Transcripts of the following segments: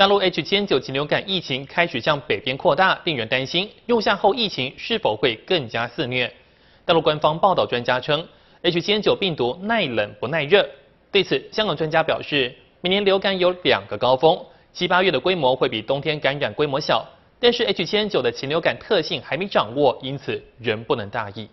大陆 H7N9禽流感疫情开始向北边扩大，令人担心用夏后疫情是否会更加肆虐。大陆官方报道专家称 ，H7N9病毒耐冷不耐热。对此，香港专家表示，每年流感有2个高峰，7、8月的规模会比冬天感染规模小，但是 H7N9的禽流感特性还没掌握，因此仍不能大意。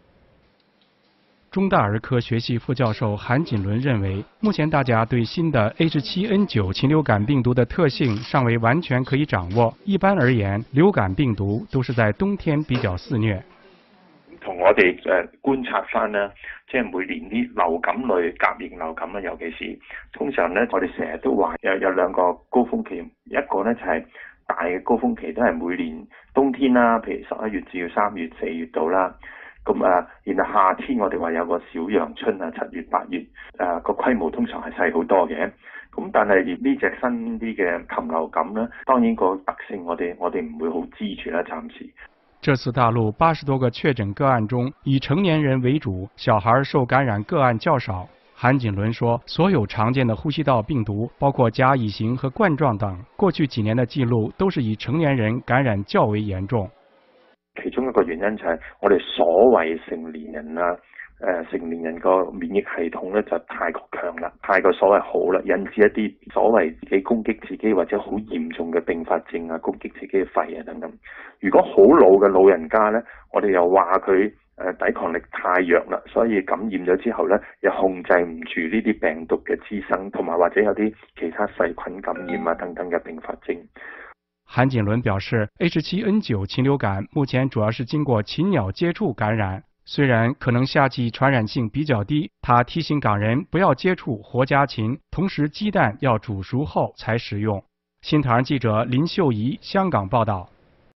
中大儿科学系副教授韩锦伦认为，目前大家对新的 H7N9禽流感病毒的特性尚未完全可以掌握。一般而言，流感病毒都是在冬天比较肆虐。 同我哋觀察翻咧，即係每年啲流感類甲型流感啦，尤其是通常咧，我哋成日都話有2個高峰期，一個咧就係大嘅高峰期都係每年冬天啦，譬如11月至到3月、4月度啦。咁然後夏天我哋話有個小陽春啊，7月、8月，個規模通常係細好多嘅。咁但係呢隻新啲嘅禽流感咧，當然個特性我哋唔會好知住啦，暫時。 这次大陆80多个确诊个案中，以成年人为主，小孩受感染个案较少。韩锦伦说，所有常见的呼吸道病毒，包括甲乙型和冠状等，过去几年的记录都是以成年人感染较为严重。 其中一個原因就係我哋所謂成年人啦，成年人個免疫系統咧就太過強啦，太過所謂好啦，引致一啲所謂自己攻擊自己或者好嚴重嘅併發症啊，攻擊自己嘅肺啊等等。如果好老嘅老人家咧，我哋又話佢抵抗力太弱啦，所以感染咗之後咧，又控制唔住呢啲病毒嘅滋生，同埋或者有啲其他細菌感染啊等等嘅併發症。 韩锦伦表示 ，H7N9禽流感目前主要是经过禽鸟接触感染，虽然可能夏季传染性比较低，他提醒港人不要接触活家禽，同时鸡蛋要煮熟后才食用。新唐人记者林秀仪香港报道。